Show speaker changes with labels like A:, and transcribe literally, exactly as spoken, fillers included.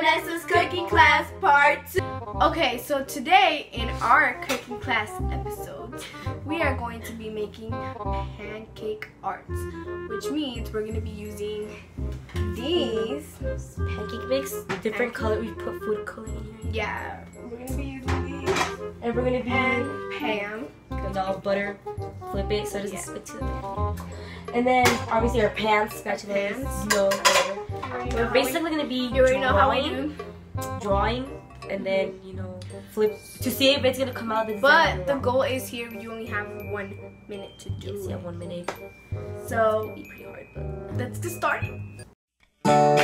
A: Vanessa's cooking class part two. Okay, so today in our cooking class episodes, we are going to be making pancake arts, which means we're going to be using these
B: pancake mix, different color. We put food coloring in here.
A: Yeah, we're going to be using these,
B: and we're going to be
A: and Pam.
B: With all butter, flip it so it doesn't
A: Yeah.
B: stick to the pan. And then obviously our pans, spatula,
A: Pans.
B: no, whatever. We're basically gonna be
A: You already know how we
B: drawing,
A: do.
B: drawing, and then you know flip to see if it's gonna come out. The
A: But the goal is here you only have one minute to do
B: yes,
A: it.
B: yeah, one minute.
A: So
B: It'll be pretty hard, but
A: let's get started.